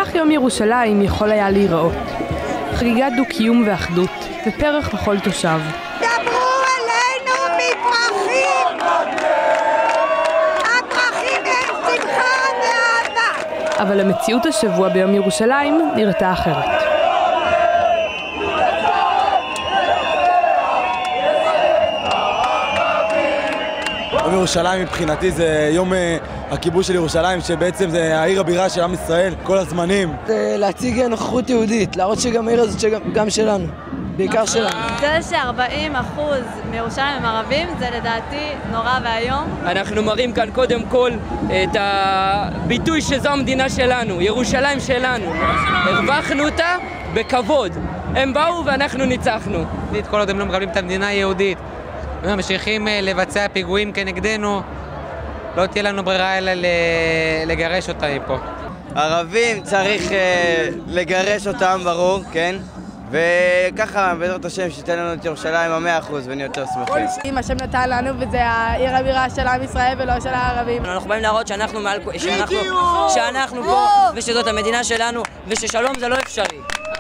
כך יום ירושלים יכול היה להיראות. חגיגת דו-קיום ואחדות, ופרח לכל תושב. דברו אלינו מפרחים! הפרחים הם שמחה ואהבה! אבל המציאות השבוע ביום ירושלים נראתה אחרת. יום ירושלים מבחינתי זה יום הכיבוש של ירושלים, שבעצם זה העיר הבירה של עם ישראל, כל הזמנים. זה להציג נוכחות יהודית, להראות שגם העיר הזאת גם שלנו, בעיקר שלנו. זה ש40% מירושלים הם ערבים, זה לדעתי נורא והיום. אנחנו מראים כאן קודם כל את הביטוי שזו המדינה שלנו, ירושלים שלנו. הרווחנו אותה בכבוד. הם באו ואנחנו ניצחנו. כל עוד הם לא מקבלים את המדינה היהודית, הם ממשיכים לבצע פיגועים כנגדנו, לא תהיה לנו ברירה אלא לגרש אותם מפה. ערבים צריך לגרש אותם, ברור, כן? וככה בעזרת השם שתיתן לנו את ירושלים 100% ונהיה יותר שמחים. אם השם נתן לנו וזה העיר הבירה של עם ישראל ולא של הערבים. אנחנו באים להראות שאנחנו פה ושזאת המדינה שלנו וששלום זה לא אפשרי.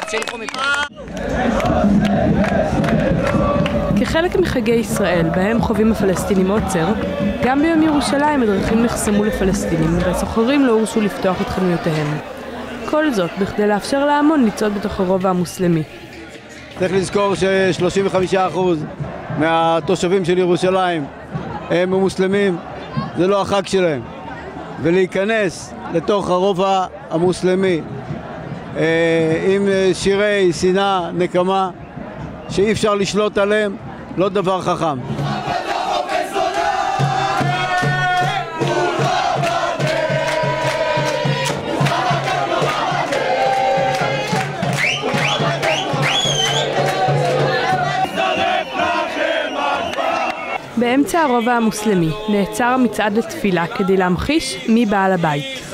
כחלק מחגי ישראל, בהם חווים הפלסטינים עוצר, גם ביום ירושלים הדרכים נחסמו לפלסטינים והסוחרים לא הורשו לפתוח את חנויותיהם. כל זאת בכדי לאפשר להמון לצעוד בתוך הרובע המוסלמי. צריך לזכור ש35% מהתושבים של ירושלים הם מוסלמים, זה לא החג שלהם. ולהיכנס לתוך הרובע המוסלמי עם שירי שנאה, נקמה, שאי אפשר לשלוט עליהם, לא דבר חכם. באמצע הרובע המוסלמי נעצר המצעד לתפילה כדי להמחיש מי בעל הבית.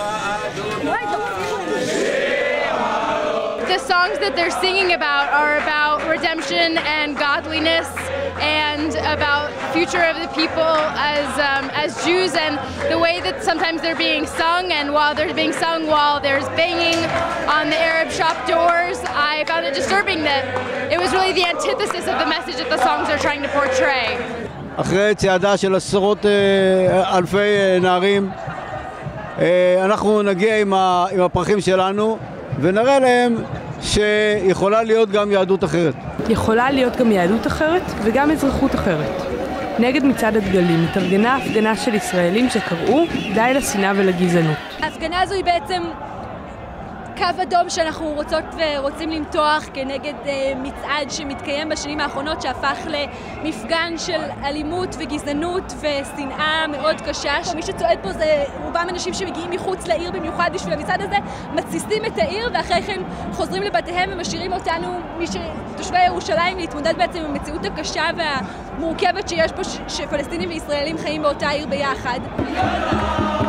The songs that they're singing about are about redemption and godliness and about future of the people as Jews, and the way that sometimes they're being sung, and while they're being sung while there's banging on the Arab shop doors, I found it disturbing that it was really the antithesis of the message that the songs are trying to portray. אחרי צעדה של עשרות אלפי נערים, אנחנו נגיע עם הפרחים שלנו ונראה להם שיכולה להיות גם יהדות אחרת. יכולה להיות גם יהדות אחרת וגם אזרחות אחרת. נגד מצעד הדגלים התארגנה הפגנה של ישראלים שקראו די לשנאה ולגזענות. ההפגנה הזו היא בעצם קו אדום שאנחנו רוצות ורוצים למתוח כנגד מצעד שמתקיים בשנים האחרונות, שהפך למפגן של אלימות וגזענות ושנאה מאוד קשה. מי שצועד פה זה רובם אנשים שמגיעים מחוץ לעיר במיוחד בשביל המצעד הזה, מתסיסים את העיר ואחרי כן חוזרים לבתיהם ומשאירים אותנו, תושבי ירושלים, להתמודד בעצם עם המציאות הקשה והמורכבת שיש פה, שפלסטינים וישראלים חיים באותה עיר ביחד.